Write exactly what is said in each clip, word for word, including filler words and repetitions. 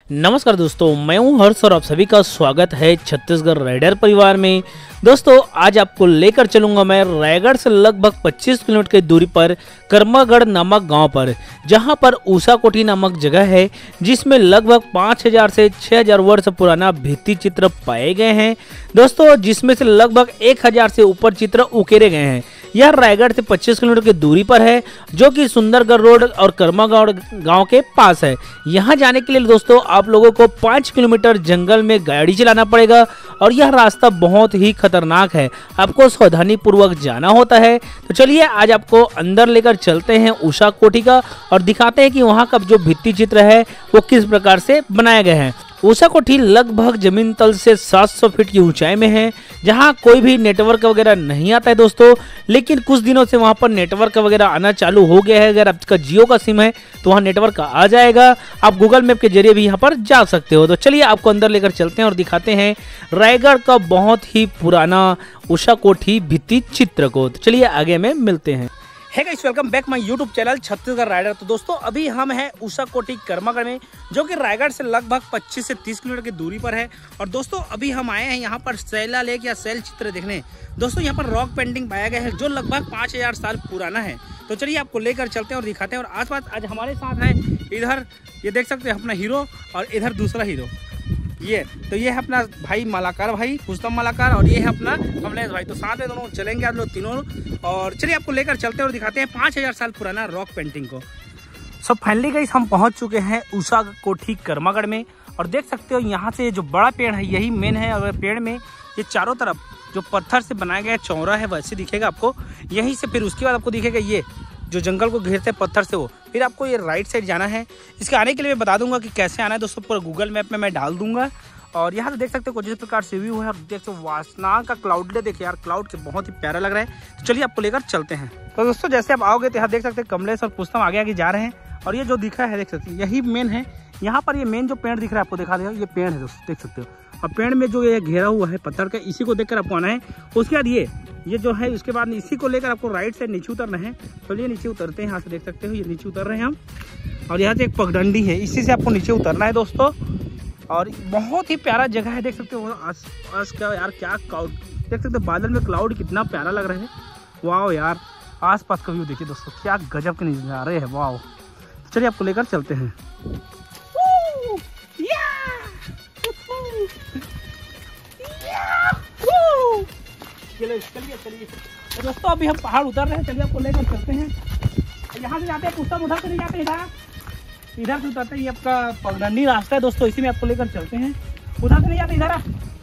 नमस्कार दोस्तों, मैं हूं हर्ष और आप सभी का स्वागत है छत्तीसगढ़ राइडर परिवार में। दोस्तों आज आपको लेकर चलूंगा मैं रायगढ़ से लगभग पच्चीस किलोमीटर की दूरी पर कर्मागढ़ नामक गांव पर, जहां पर ऊषा कोठी नामक जगह है जिसमें लगभग पाँच हज़ार से छह हज़ार वर्ष पुराना भित्ति चित्र पाए गए हैं दोस्तों, जिसमें से लगभग एक हज़ार से ऊपर चित्र उकेरे गए हैं। यह रायगढ़ से पच्चीस किलोमीटर की दूरी पर है, जो कि सुंदरगढ़ रोड और कर्मागढ़ गांव के पास है। यहां जाने के लिए दोस्तों आप लोगों को पाँच किलोमीटर जंगल में गाड़ी चलाना पड़ेगा और यह रास्ता बहुत ही खतरनाक है, आपको सावधानी पूर्वक जाना होता है। तो चलिए आज आपको अंदर लेकर चलते हैं ऊषा कोठी का और दिखाते हैं कि वहां का जो भित्ति चित्र है वो किस प्रकार से बनाया गया है। ऊषा कोठी लगभग जमीन तल से सात सौ फीट की ऊंचाई में है, जहां कोई भी नेटवर्क वगैरह नहीं आता है दोस्तों, लेकिन कुछ दिनों से वहां पर नेटवर्क वगैरह आना चालू हो गया है। अगर आपका जियो का सिम है तो वहां नेटवर्क आ जाएगा, आप गूगल मैप के जरिए भी यहां पर जा सकते हो। तो चलिए आपको अंदर लेकर चलते हैं और दिखाते हैं रायगढ़ का बहुत ही पुराना ऊषा कोठी भित्ति चित्र को। तो चलिए आगे में मिलते हैं। Hey guys, welcome back my YouTube channel Chhattisgarh rider. तो दोस्तों अभी हम हैं ऊषा कोठी कर्मागढ़ में, जो कि रायगढ़ से लगभग पच्चीस से तीस किलोमीटर की दूरी पर है। और दोस्तों अभी हम आए हैं यहाँ पर शैला लेक या शैल चित्र देखने। दोस्तों यहाँ पर रॉक पेंटिंग पाया गया है जो लगभग पाँच हजार साल पुराना है। तो चलिए आपको लेकर चलते हैं और दिखाते हैं। और आसपास आज हमारे साथ है, इधर ये देख सकते हैं अपना हीरो और इधर दूसरा हीरो, ये तो ये है अपना भाई मालाकार भाई पुष्तम मालाकार, और ये है अपना कमलेश भाई। तो साथ में दोनों चलेंगे आप लोग तीनों, और चलिए आपको लेकर चलते हैं और दिखाते हैं पाँच हज़ार साल पुराना रॉक पेंटिंग को। सब फाइनली गाइस हम पहुंच चुके हैं ऊषा कोठी कर्मागढ़ में, और देख सकते हो यहाँ से जो बड़ा पेड़ है यही मेन है। और पेड़ में ये चारों तरफ जो पत्थर से बनाया गया चौरा है वैसे दिखेगा आपको। यहीं से फिर उसके बाद आपको दिखेगा ये जो जंगल को घेरते हैं पत्थर से, वो फिर आपको ये राइट साइड जाना है। इसके आने के लिए मैं बता दूंगा कि कैसे आना है दोस्तों, पूरा गूगल मैप में मैं डाल दूंगा। और यहाँ से देख सकते हो कुछ इस प्रकार से व्यू है, और देख सकते हो वासना का क्लाउड देखिए यार, क्लाउड के बहुत ही प्यारा लग रहा है। तो चलिए आपको लेकर चलते हैं। तो दोस्तों जैसे आप आओगे तो यहाँ देख सकते हैं कमलेश और पुष्तम आगे आगे जा रहे हैं, और ये जो दिखा है देख सकते हैं यही मेन है। यहाँ पर ये मेन जो पेड़ दिख रहा है आपको दिखा दे, ये पेड़ है दोस्तों देख सकते हो। और पेड़ में जो ये घेरा हुआ है पत्थर का, इसी को देखकर आपको आना है। उसके बाद ये ये जो है उसके बाद इसी को लेकर आपको राइट साइड नीचे उतरना है। चलिए तो नीचे उतरते हैं। यहाँ से देख सकते हो ये नीचे उतर रहे हैं हम, और यहाँ से एक पगडंडी है, इसी से आपको नीचे उतरना है दोस्तों। और बहुत ही प्यारा जगह है, देख सकते हो आस पास क्या यार, क्या क्लाउड देख सकते हो, बादल में क्लाउड कितना प्यारा लग रहा है। वाह यार, आस पास का व्यू देखिए दोस्तों, क्या गजब के नज़ारे हैं। वाह, चलिए आपको लेकर चलते हैं। चलिए चलिए चलिए तो दोस्तों अभी हम पहाड़ उतर रहे हैं, चलिए आपको लेकर चलते हैं। यहाँ से जाते हैं पुष्तम, उधर से नहीं जाते, इधर इधर से उतरते हैं। ये आपका पगडंडी रास्ता है दोस्तों, इसी में आपको लेकर चलते हैं। उधर से नहीं जाते, इधर आ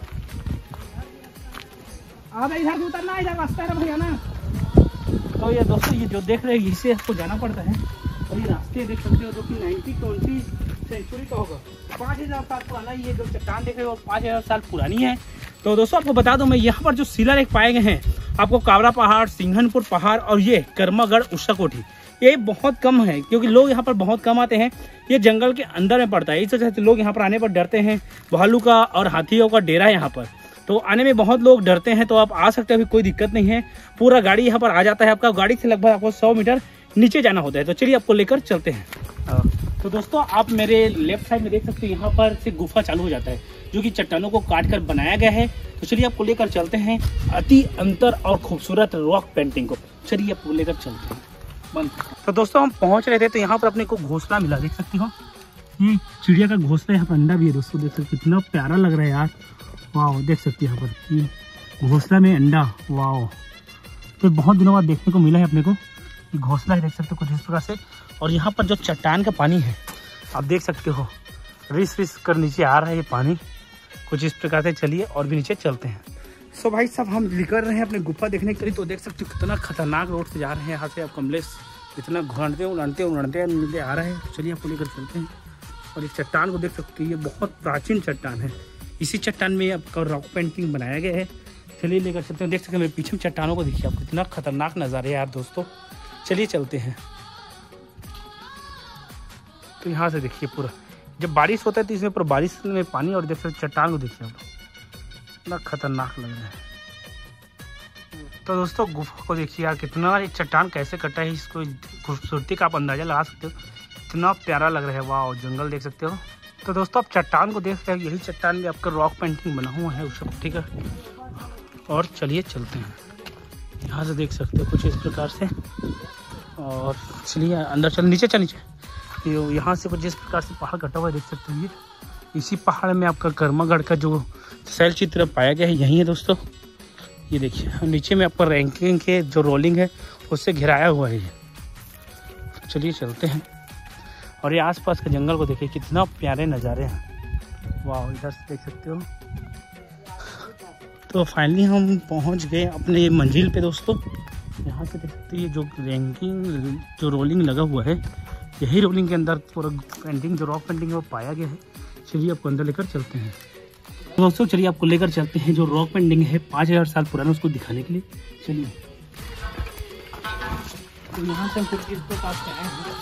इधर से उतरना, इधर रास्ता है भैया ना। तो ये दोस्तों ये जो देख रहे हैं इसे आपको जाना पड़ता है। और ये रास्ते देख सकते हो जो कि नाइनटी ट्वेंटी सेंचुरी का होगा, पाँच हज़ार साल पुराना। ये जो चट्टान देख रहे हो पाँच हज़ार साल पुरानी है। तो दोस्तों आपको बता दूं मैं, यहाँ पर जो शिलालेख पाए गए हैं आपको कावरा पहाड़, सिंघनपुर पहाड़ और ये कर्मागढ़ ऊषा कोठी, ये बहुत कम है क्योंकि लोग यहाँ पर बहुत कम आते हैं। ये जंगल के अंदर में पड़ता है, इस वजह से लोग यहाँ पर आने पर डरते हैं। भालू का और हाथियों का डेरा है यहाँ पर, तो आने में बहुत लोग डरते हैं। तो आप आ सकते हो, अभी कोई दिक्कत नहीं है, पूरा गाड़ी यहाँ पर आ जाता है। आपका गाड़ी से लगभग आपको सौ मीटर नीचे जाना होता है। तो चलिए आपको लेकर चलते हैं। तो दोस्तों आप मेरे लेफ्ट साइड में देख सकते हो यहाँ पर से गुफा चालू हो जाता है, जो कि चट्टानों को काट कर बनाया गया है। तो चलिए आपको लेकर चलते हैं अति अंतर और खूबसूरत रॉक पेंटिंग को। चलिए आपको लेकर चलते हैं। बंद। तो दोस्तों हम पहुंच रहे थे, तो यहाँ पर अपने को घोंसला मिला, देख सकती हो ये चिड़िया का घोंसला, यहाँ पर अंडा भी है दोस्तों, देख सकते कितना प्यारा लग रहा है यार। वाह, देख सकते हैं यहाँ पर ये घोंसला में अंडा। वाह, तो बहुत दिनों बाद देखने को मिला है अपने को ये घोंसला है, देख सकते हो कुछ इस प्रकार से। और यहाँ पर जो चट्टान का पानी है आप देख सकते हो, रिस रिस कर नीचे आ रहा है ये पानी कुछ इस प्रकार से। चलिए और भी नीचे चलते हैं। सो भाई सब हम निकल रहे हैं अपने गुफा देखने के लिए। तो देख सकते हो कितना खतरनाक रोड से जा रहे हैं। यहाँ से आप कमलेश इतना घुड़ते उड़ते उड़ते नीचे आ रहे हैं। तो चलिए आपको लेकर चलते हैं। और इस चट्टान को देख सकते हो, ये बहुत प्राचीन चट्टान है, इसी चट्टान में आपका रॉक पेंटिंग बनाया गया है। चलिए लेकर चलते हैं। देख सकते हैं मेरे पीछे चट्टानों को देखिए आप, कितना खतरनाक नज़ारे है यार दोस्तों। चलिए चलते हैं। तो यहाँ से देखिए पूरा जब बारिश होता है तो इसमें पूरा बारिश में पानी, और देख सकते चट्टान को देखिए आप, इतना खतरनाक लग रहा है। तो दोस्तों गुफा को देखिए यार, कितना ये चट्टान कैसे कटा है, इसको खूबसूरती का आप अंदाजा लगा सकते हो। इतना प्यारा लग रहा है। वाह, जंगल देख सकते हो, तो दोस्तों आप चट्टान को देख रहे हैं, यही चट्टान में आपका रॉक पेंटिंग बना हुआ है उस ठीक है। और चलिए चलते हैं, यहाँ से देख सकते हो कुछ इस प्रकार से। और चलिए अंदर चल, नीचे चल नीचे। यहाँ से कुछ इस प्रकार से पहाड़ कटा हुआ है, देख सकते हो। ये इसी पहाड़ में आपका कर्मागढ़ का जो शैल चित्र पाया गया है यही है दोस्तों। ये देखिए नीचे में आपका रैंकिंग के जो रोलिंग है उससे घिराया हुआ है ये। चलिए चलते हैं। और ये आसपास के जंगल को देखिए, कितना प्यारे नज़ारे हैं। वाह, इधर से देख सकते हो। तो फाइनली हम पहुंच गए अपने मंजिल पे दोस्तों। यहाँ से देख सकते हैं ये जो रैंकिंग जो रोलिंग लगा हुआ है, यही रोलिंग के अंदर पूरा पेंटिंग जो रॉक पेंटिंग है वो पाया गया है। चलिए आपको अंदर लेकर चलते हैं दोस्तों। चलिए आपको लेकर चलते हैं जो रॉक पेंटिंग है पाँच हज़ार साल पुराना, उसको दिखाने के लिए। चलिए तो यहाँ से हम कुछ इस प्रकार से आए हैं।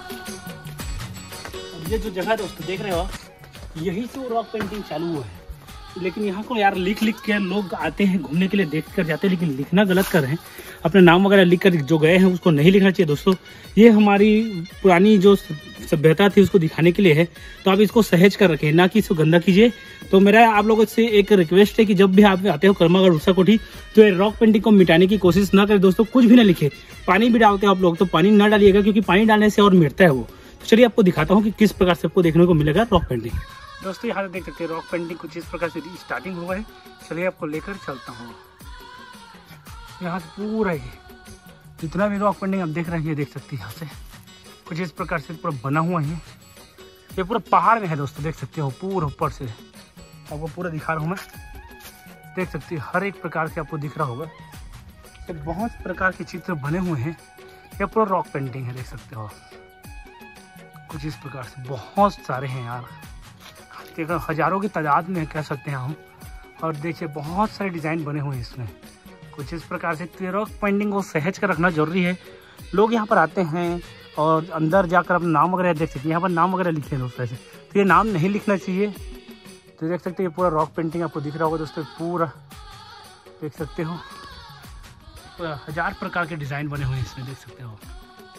अब ये जो जगह दोस्तों देख रहे हो, यही से वो रॉक पेंटिंग चालू हुआ है। लेकिन यहाँ को यार लिख लिख के लोग आते हैं घूमने के लिए, देख कर जाते हैं, लेकिन लिखना गलत कर रहे हैं। अपने नाम वगैरह लिख कर जो गए हैं उसको नहीं लिखना चाहिए दोस्तों। ये हमारी पुरानी जो सभ्यता थी उसको दिखाने के लिए है, तो आप इसको सहेज कर रखें, ना कि इसको गंदा कीजिए। तो मेरा आप लोगों से एक रिक्वेस्ट है कि जब भी आप आते हो कर्मागढ़ उषा कोठी, तो ये रॉक पेंटिंग को मिटाने की कोशिश ना करें दोस्तों। कुछ भी ना लिखे। पानी भी डालते हो आप लोग तो पानी ना डालिएगा, क्योंकि पानी डालने से और मिटता है वो। तो चलिए आपको दिखाता हूँ कि किस प्रकार से आपको देखने को मिलेगा रॉक पेंटिंग। दोस्तों यहाँ से देख सकते हैं रॉक पेंटिंग कुछ इस प्रकार से स्टार्टिंग हुआ है। चलिए आपको लेकर चलता हूँ। यहाँ से पूरा ही जितना भी रॉक पेंटिंग आप देख रहे हैं, ये देख सकते हैं यहाँ से कुछ इस प्रकार से पूरा बना हुआ है। ये पूरा पहाड़ में है दोस्तों, देख सकते हो पूरा ऊपर से आपको पूरा दिखा रहा हूँ मैं। देख सकते हैं हर एक प्रकार से आपको दिख रहा होगा। तो बहुत प्रकार के चित्र बने हुए हैं। ये पूरा रॉक पेंटिंग है, देख सकते हो कुछ इस प्रकार से। बहुत सारे हैं यार, देखो हजारों की तादाद में कह सकते हैं हम। और देखिए बहुत सारे डिज़ाइन बने हुए हैं इसमें कुछ इस प्रकार से। रॉक पेंटिंग को सहेज कर रखना जरूरी है। लोग यहाँ पर आते हैं और अंदर जाकर अपना नाम वगैरह देख सकते हैं। यहाँ पर नाम वगैरह लिखे हैं दोस्तों ऐसे, तो ये नाम नहीं लिखना चाहिए। तो देख सकते हैं ये पूरा रॉक पेंटिंग आपको दिख रहा होगा दोस्तों। पूरा देख सकते हो पूरा हजार प्रकार के डिज़ाइन बने हुए हैं इसमें, देख सकते हो।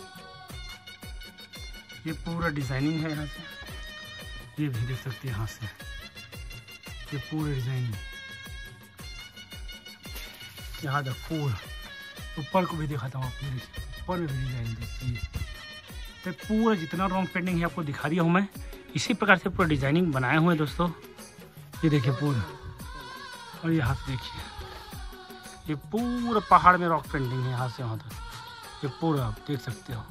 ये पूरा डिज़ाइनिंग है यहाँ से। ये भी देख सकते हैं यहाँ से, ये पूरे डिज़ाइन यहाँ तक पूरा ऊपर को भी दिखाता हूँ आपको। ऊपर में भी डिज़ाइन देखिए, तो पूरा जितना रॉक पेंटिंग है आपको दिखा दिया हूँ मैं। इसी प्रकार से पूरा डिज़ाइनिंग बनाए हुए हैं दोस्तों। ये देखिए पूरा, और यहाँ से देखिए ये पूरा पहाड़ में रॉक पेंटिंग है यहाँ से वहाँ तक। ये पूरा आप देख सकते हो।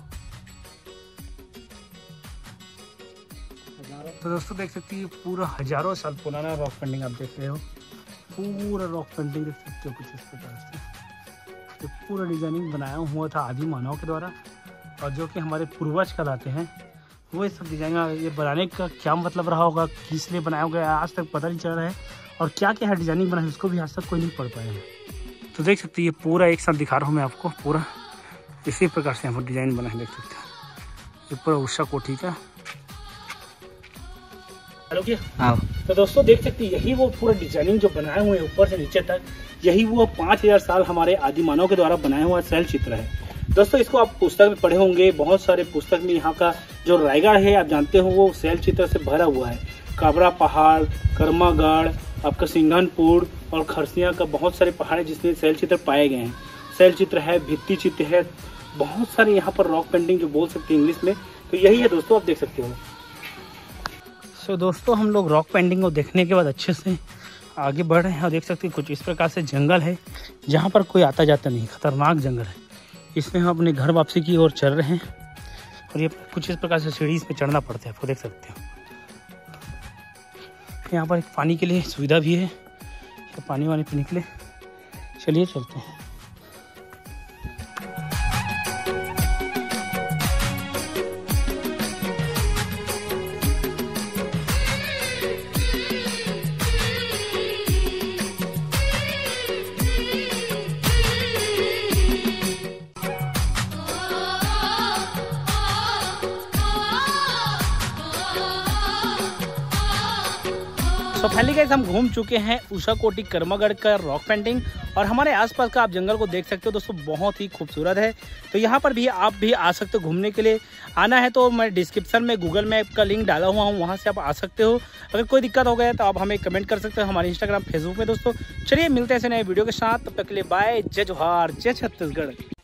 तो दोस्तों देख सकते हैं पूरा हजारों साल पुराना रॉक पेंटिंग आप देख रहे हो। पूरा रॉक पेंटिंग देख सकते हो कुछ इस प्रकार से। तो पूरा डिजाइनिंग बनाया हुआ था आदि मानव के द्वारा, और जो कि हमारे पूर्वज कहलाते हैं वो ये सब डिजाइन। ये बनाने का क्या मतलब रहा होगा, किस लिए बनाया गया आज तक पता नहीं चल रहा है। और क्या क्या है डिजाइनिंग बना है उसको भी आज तक कोई नहीं पढ़ पाया है। तो देख सकते हैं ये पूरा एक साथ दिखा रहा हूँ मैं आपको। पूरा इसी प्रकार से हम डिजाइन बना है, देख सकते हैं। ये पूरा उषा कोठी का। हाँ। तो दोस्तों देख सकते हैं यही वो पूरा डिजाइनिंग जो बनाए हुए हैं ऊपर से नीचे तक, यही वो पाँच हजार साल हमारे आदि मानव के द्वारा बनाया हुआ शैल चित्र है दोस्तों। इसको आप पुस्तक में पढ़े होंगे, बहुत सारे पुस्तक में। यहाँ का जो रायगढ़ है आप जानते हो वो शैल चित्र से भरा हुआ है। काबरा पहाड़, कर्मागढ़, आपका सिंघनपुर और खरसिया का बहुत सारे पहाड़ है जिसमें शैल चित्र पाए गए हैं। शैल चित्र है, भित्ति चित्र है, बहुत सारे यहाँ पर रॉक पेंटिंग जो बोल सकते हैं इंग्लिश में। तो यही है दोस्तों, आप देख सकते हो। तो दोस्तों हम लोग रॉक पेंटिंग को देखने के बाद अच्छे से आगे बढ़ रहे हैं और देख सकते हैं कुछ इस प्रकार से जंगल है जहाँ पर कोई आता जाता नहीं, खतरनाक जंगल है। इसमें हम अपने घर वापसी की ओर चल रहे हैं और ये कुछ इस प्रकार से सीढ़ी पे चढ़ना पड़ता है, आपको देख सकते हो। यहाँ पर एक पानी के लिए सुविधा भी है, तो पानी वानी पीने के लिए। चलिए चलते हैं। सो फाइनली गाइस हम घूम चुके हैं उषाकोटी कर्मागढ़ का रॉक पेंटिंग और हमारे आसपास का आप जंगल को देख सकते हो दोस्तों, बहुत ही खूबसूरत है। तो यहाँ पर भी आप भी आ सकते हो घूमने के लिए। आना है तो मैं डिस्क्रिप्शन में गूगल मैप का लिंक डाला हुआ हूँ, वहाँ से आप आ सकते हो। अगर कोई दिक्कत हो गया तो आप हमें कमेंट कर सकते हो हमारे इंस्टाग्राम फेसबुक में दोस्तों। चलिए मिलते हैं ऐसे नए वीडियो के साथ, तब तक के लिए बाय। जय जोहार, जय छत्तीसगढ़।